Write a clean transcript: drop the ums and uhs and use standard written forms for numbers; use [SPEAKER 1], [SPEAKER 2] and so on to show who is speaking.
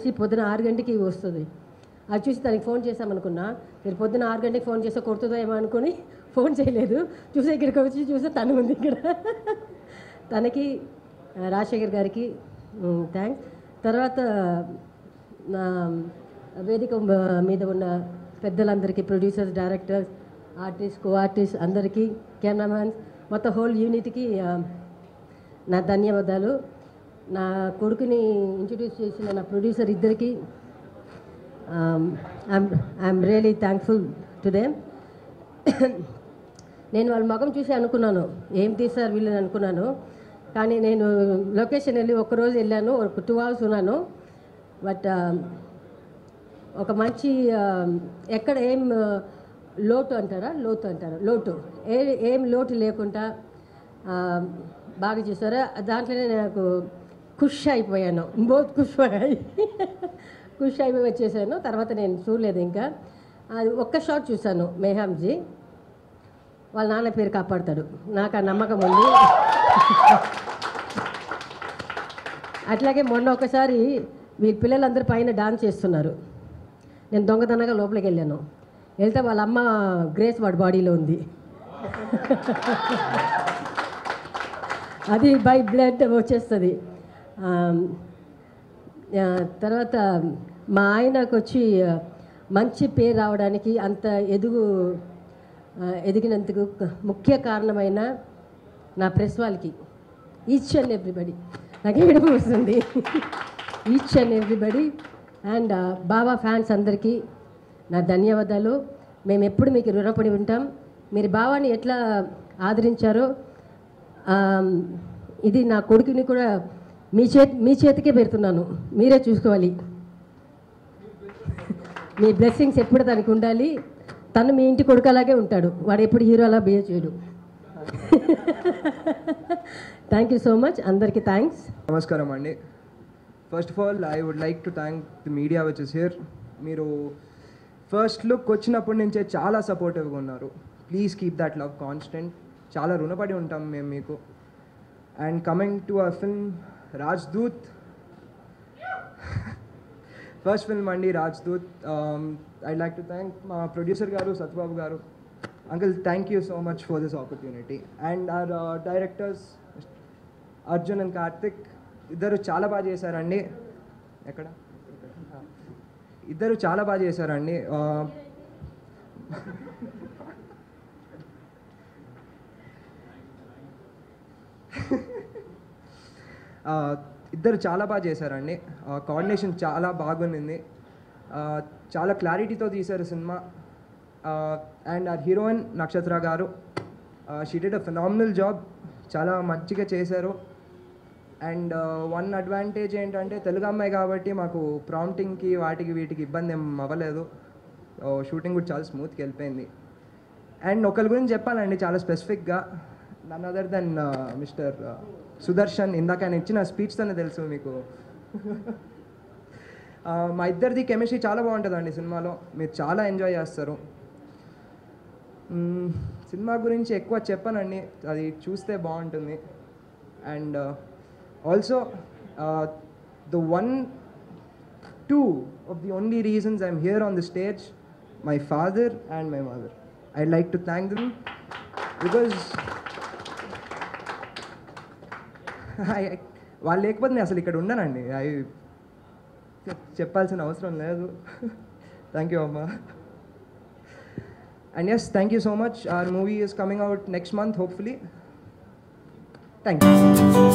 [SPEAKER 1] చేసి పొద్దున 6 గంటకి వస్తుంది. అది చూసి తనకి ఫోన్ చేసామనుకున్నా, మీరు పొద్దున 6 గంటకి ఫోన్ చేస్తే కొడుతుందో ఏమో అనుకుని ఫోన్ చేయలేదు. చూసే ఇక్కడికి వచ్చి చూస్తే తను ఉంది ఇక్కడ. తనకి రాజశేఖర్ గారికి థ్యాంక్స్. తర్వాత నా వేదిక మీద ఉన్న పెద్దలందరికీ, producers, directors, artist, co artist అందరికీ, కెమెరామ్యాన్స్, మొత్తం హోల్ యూనిట్కి నా ధన్యవాదాలు. నా కొడుకుని ఇంట్రడ్యూస్ చేసిన నా ప్రొడ్యూసర్ ఇద్దరికి I'm really thankful to them. నేను వాళ్ళ ముఖం చూసి అనుకున్నాను ఏం తీస్తారు వీళ్ళని అనుకున్నాను. కానీ నేను లొకేషన్ వెళ్ళి ఒక్కరోజు వెళ్ళాను, ఒక 2 hours ఉన్నాను. బట్ ఒక మంచి ఎక్కడ ఏం లోటు అంటారా, ఏం లోటు లేకుండా బాగా చేశారు. దాంట్లోనే నాకు ఖుష్ అయిపోయాను, ఖుష్ అయిపోయి వచ్చేసాను. తర్వాత నేను చూడలేదు ఇంకా. అది ఒక్క షాట్ చూశాను, మేహాంజీ వాళ్ళ నాన్న పేరు కాపాడతాడు, నాకు ఆ నమ్మకం ఉంది. అట్లాగే మొన్న ఒకసారి వీళ్ళ పిల్లలందరూ పైన డాన్స్ చేస్తున్నారు. నేను దొంగతనంగా లోపలికి వెళ్ళాను. వెళ్తే వాళ్ళ అమ్మ గ్రేస్ వాడి బాడీలో ఉంది. అది బై బ్లడ్ వచ్చేస్తుంది. తర్వాత మా ఆయనకు వచ్చి మంచి పేరు రావడానికి, అంత ఎదిగినందుకు ముఖ్య కారణమైన నా ప్రెస్ వాళ్ళకి, ఈచ్ అండ్ ఎవ్రీబడి, నాకు ఏడుపు వస్తుంది, each and everybody and Baba fans అందరికీ నా ధన్యవాదాలు. మేము ఎప్పుడు మీకు రుణపడి ఉంటాం. మీరు బాబాని ఎట్లా ఆదరించారో ఇది నా కొడుకుని కూడా మీ చేతికే పెడుతున్నాను, మీరే చూసుకోవాలి. మీ బ్లెస్సింగ్స్ ఎప్పుడు తనకు ఉండాలి. తను మీ ఇంటి కొడుకు అలాగే ఉంటాడు, వాడు ఎప్పుడు హీరో అలా బిహేవ్ చేయడు. థ్యాంక్ యూ సో మచ్, అందరికీ థ్యాంక్స్.
[SPEAKER 2] నమస్కారం అండి. First of all I would like to thank the media which is here. మీరు ఫస్ట్ లుక్ వచ్చినప్పటి నుంచే చాలా సపోర్టివ్గా ఉన్నారు. Please keep that love constant. చాలా రుణపడి ఉంటాం మేము మీకు. And coming to our film Rajdoot, first film అండి Rajdoot. I'd like to thank మా producer garu Satyababu garu. Uncle thank you so much for this opportunity. And our directors Arjun and Karthik, ఇద్దరు చాలా బాగా చేశారండి. ఇద్దరు చాలా బాగా చేశారండి. ఇద్దరు చాలా బాగా చేశారండి. కోఆర్డినేషన్ చాలా బాగుంది. చాలా క్లారిటీతో తీశారు సినిమా. అండ్ ఆ heroine Nakshatra garu, she did a phenomenal job, చాలా మంచిగా చేశారు. అండ్ వన్ అడ్వాంటేజ్ ఏంటంటే తెలుగు అమ్మాయి కాబట్టి మాకు ప్రాంప్టింగ్కి వీటికి ఇబ్బంది ఏం అవ్వలేదు. షూటింగ్ కూడా చాలా స్మూత్గా వెళ్ళిపోయింది. అండ్ ఒకరి గురించి చెప్పాలండి చాలా స్పెసిఫిక్గా, none other than Mister Sudarshan. ఇందాక ఆయన ఇచ్చిన స్పీచ్తోనే తెలుసు మీకు. మా ఇద్దరిది కెమిస్ట్రీ చాలా బాగుంటుందండి సినిమాలో, మీరు చాలా ఎంజాయ్ చేస్తారు. సినిమా గురించి ఎక్కువ చెప్పానండి, అది చూస్తే బాగుంటుంది. And also the two of the only reasons I'm here on the stage, my father and my mother. I'd like to thank them because వాళ్ళు లేకపోతే నేను అసలు ఇక్కడ ఉన్నానండి. చెప్పాల్సిన అవసరం లేదు. థ్యాంక్ యూ అమ్మా. And yes, thank you so much. Our movie is coming out next month, hopefully. Thank you.